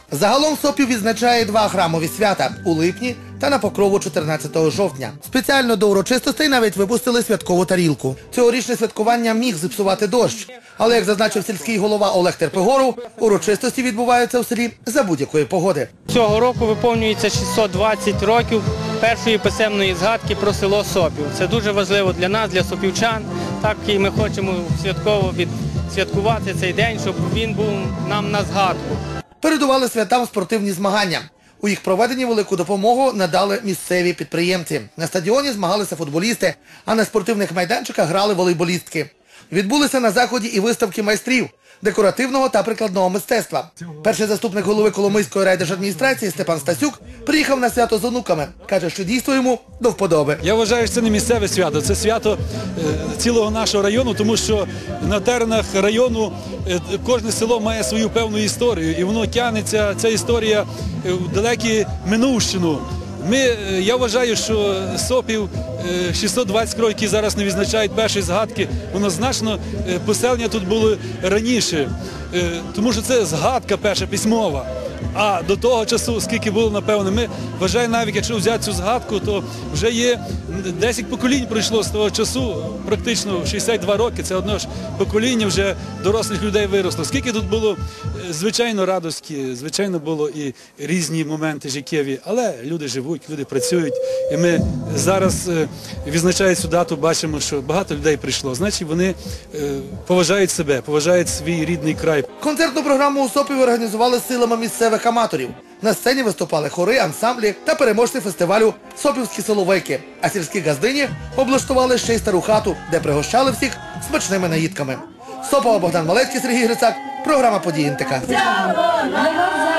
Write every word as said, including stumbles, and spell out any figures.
Загалом Сопів відзначає два храмові свята – у липні та на Покрову чотирнадцятого жовтня. Спеціально до урочистостей навіть випустили святкову тарілку. Цьогорічне святкування міг зіпсувати дощ. Але, як зазначив сільський голова Олег Терпигоров, урочистості відбуваються в селі за будь-якої погоди. Цього року виповнюється шістсот двадцять років першої писемної згадки про село Сопів. Це дуже важливо для нас, для сопівчан. Так і ми хочемо святково відсвяткувати цей день, щоб він був нам на згадку. Передували святам спортивні змагання. У їх проведенні велику допомогу надали місцеві підприємці. На стадіоні змагалися футболісти, а на спортивних майданчиках грали волейболістки. Відбулися на заході і виставки майстрів декоративного та прикладного мистецтва. Перший заступник голови Коломийської райдержадміністрації Степан Стасюк приїхав на свято з онуками. Каже, що дійство йому до вподоби. Я вважаю, що це не місцеве свято, це свято цілого нашого району, тому що на теренах району кожне село має свою певну історію. І воно тягнеться, ця історія, в далекі минувщину. Ми, я вважаю, що Сопів, шістсот двадцять років, які зараз не відзначають перші згадки, воно значно, поселення тут було раніше, тому що це згадка перша письмова. А до того часу, скільки було, напевно, ми вважаємо, навіть якщо взяти цю згадку, то вже є десять поколінь пройшло з того часу, практично шістдесят два роки, це одно ж покоління вже дорослих людей виросло. Скільки тут було, звичайно, радості, звичайно, було і різні моменти життєві, але люди живуть, люди працюють. І ми зараз, відзначаючи цю дату, бачимо, що багато людей прийшло. Значить, вони поважають себе, поважають свій рідний край. Концертну програму у Сопіві організували силами місцевих аматорів. На сцені виступали хори, ансамблі та переможці фестивалю «Сопівські соловейки». А сільські газдині облаштували ще й стару хату, де пригощали всіх смачними наїдками. Сопова, Богдан Малецький, Сергій Грицак. Програма «Події ен те ка».